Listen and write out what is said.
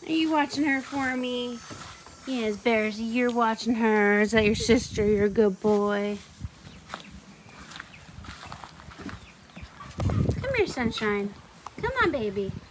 Are you watching her for me? Yes, Bearsy, you're watching her. Is that your sister? You're a good boy. Come here, Sunshine. Come on, baby.